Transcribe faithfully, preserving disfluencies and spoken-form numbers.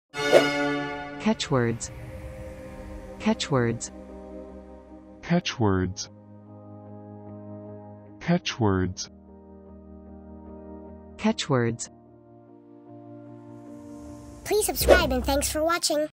Catchwords. Catchwords. Catchwords. Catchwords. Catchwords. Please subscribe and thanks for watching.